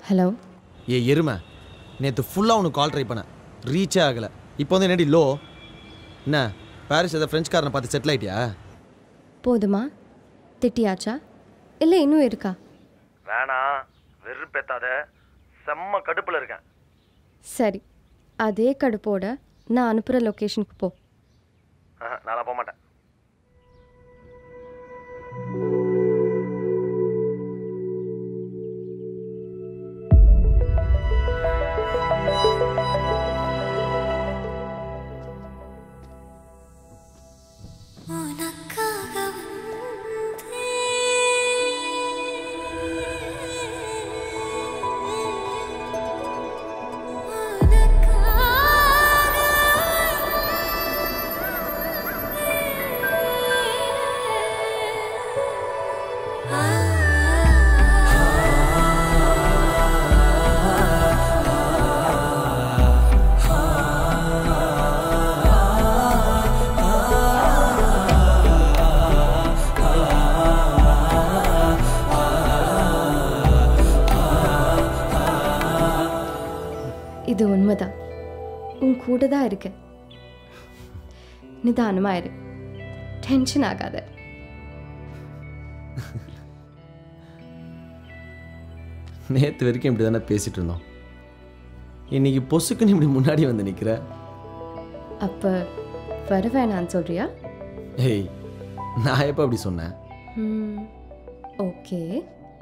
Hello. ஏ எருமை, நேற்று ஃபுல்லாக உனக்கு கால் ட்ரை பண்ணேன், ரீச்சே ஆகலை. இப்போ வந்து என்னடி லோ? என்ன பாரிஸ் ஏதாவது ஃப்ரெஞ்சுக்காரனை பார்த்து செட்டில் ஆகிட்டியா? போதுமா? திட்டியாச்சா இல்லை இன்னும் இருக்கா? வேணாம், வெறுப்பேத்தாத, செம்ம கடுப்பில் இருக்கேன். சரி, அதே கடுப்போட நான் அனுப்புகிற லொக்கேஷனுக்கு போ. நான் போக மாட்டேன். இது உண்மைதான், உன் கூட தான் இருக்க. நிதானமா இரு, டென்ஷன் ஆகாத. நேற்று வரைக்கும் இப்படி தானே பேசிட்டு இருந்தோம், இன்னைக்கு பொசுக்குன்னு இப்படி முன்னாடி வந்து நிற்கிற. அப்ப வர வேணான்னு சொல்றியா? ஏய், நான் எப்போ அப்படி சொன்னேன்? ஓகே.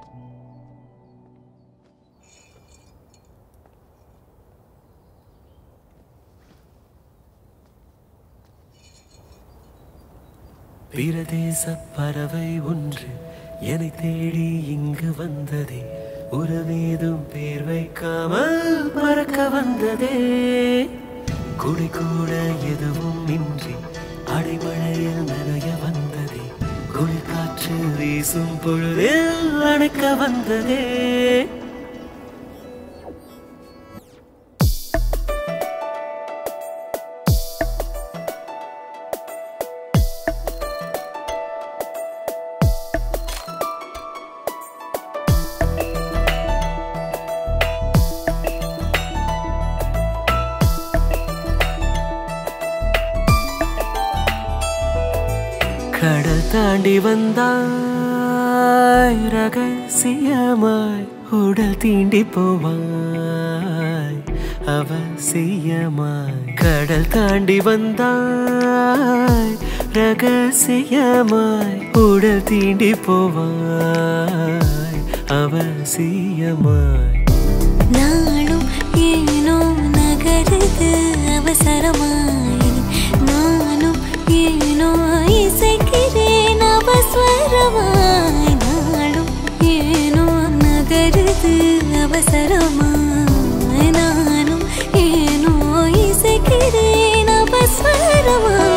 பிரதேச பறவை ஒன்று என்னை தேடி இங்கு வந்ததே, உறவேதும் பேர் வைக்காமல் பறக்க வந்ததே. குடி கூட எதுவும் இன்றி அடைமழையில் நனைய வந்ததே, குளிர் காற்று வீசும் பொழுதில் அணைக்க வந்ததே. கடல் தாண்டி வந்தாய் ரகசியமாய், உடல் தீண்டி போவாய் அவசியமாய். கடல் தாண்டி வந்தாய் ரகசியமாய், உடல் தீண்டி போவாய் அவசியமாய். நாளும் ஏனோ நகருது அவசரமாய், நானும் ஏனோ இசைக்கிறேன் அவசரமாய். நாளும் ஏனோ நகருது அவசரமாய், நானும் ஏனோ இசைக்கிறேன் அவசரமாய்.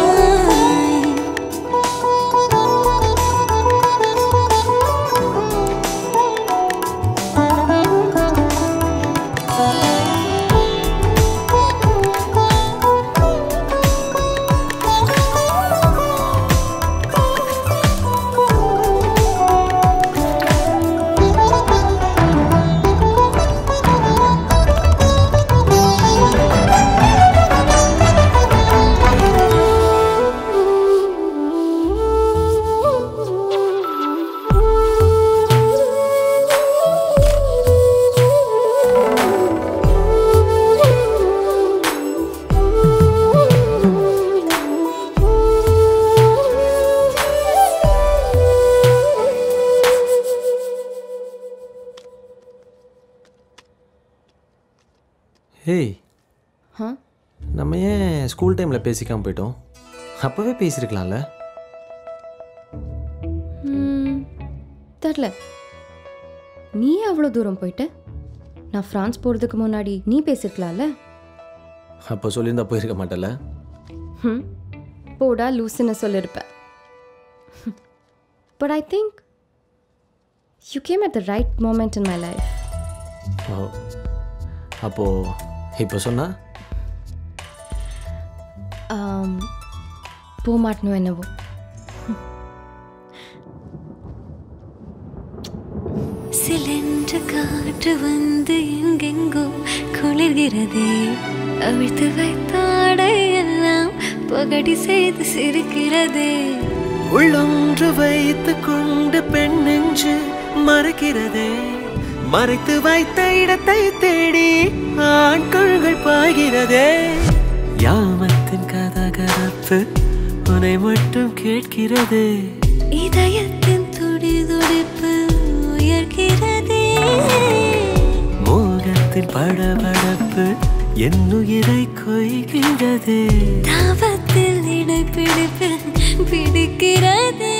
ஏய், நம்ம ஏன் ஸ்கூல் டைமில் பேசிக்காமல் போயிட்டோம்? அப்போவே பேசியிருக்கலாம்ல. தெரில, நீ அவ்வளோ தூரம் போயிட்ட. நான் ஃப்ரான்ஸ் போகிறதுக்கு முன்னாடி நீ பேசியிருக்கலாம்ல. அப்போ சொல்லியிருந்தா போயிருக்க மாட்டல. போடா லூசுன்னு சொல்லியிருப்பேன். But I think you came at the right moment in my life. அப்போது இப்போ சொன்னா போமாட்டணும் என்னவோ. சிலென்று காற்று வந்து எங்கெங்கோ குளிர்கிறதே அவிழ்த்து வைத்தாடை எல்லாம் பகடி செய்து சிரிக்கிறதே உள்ளொன்று வைத்து கொண்டு பெண் நெஞ்சு மறைக்கிறதே மறைத்து வைத்த இடத்தை தேடி ஆண் கண்கள் பாய்கிறதே யாமத்தின் கதகதப்பு உன்னை மட்டும் கேட்கிறதே இதயத்தின் துடி துடிப்பு உயர்கிறதே மோகத்தின் படபடப்பு என் உயிரை கொய்கிறதே தாபத்தில் இடைப்பிடிப்பு பிடிக்கிறதே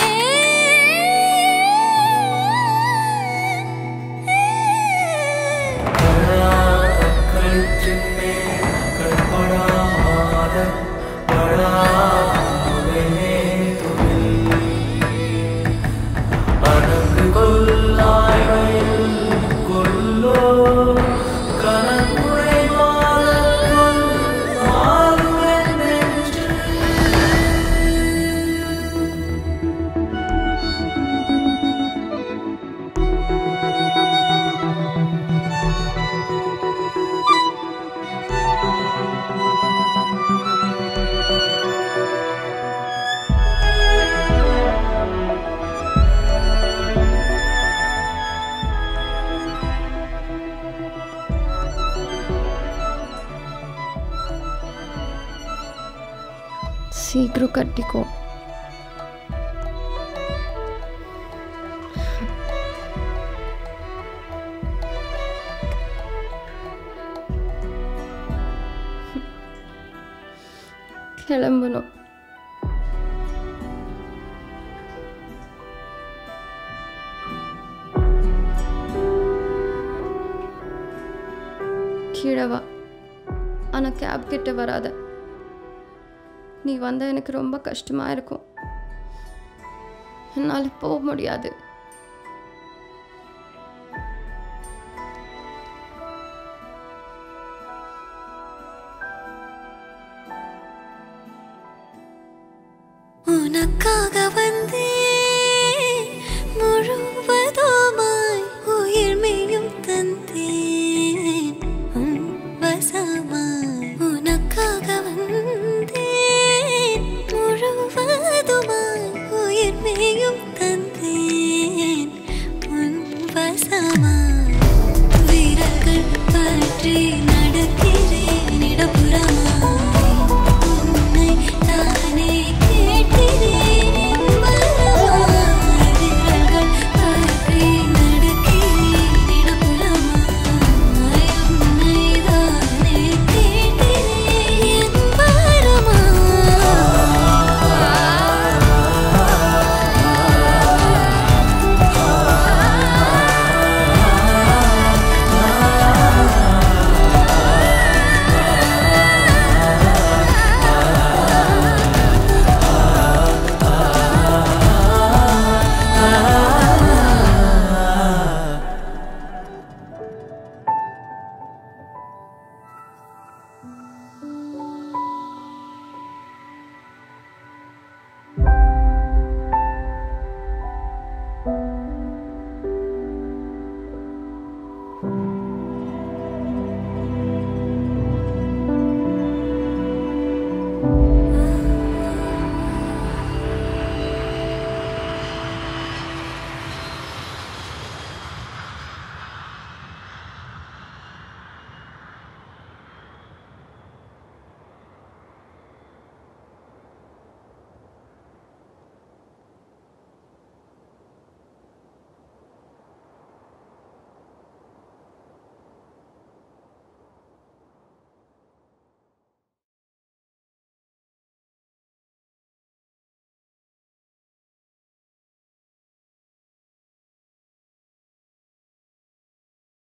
சீக்கிரம் கட்டிக்கோ. கிளம்பணும். கீழே வா, ஆனால் கேப் கிட்ட வராத. நீ வந்தால் எனக்கு ரொம்ப கஷ்டமாக இருக்கும். என்னால் போக முடியாது. உனக்காக வந்தே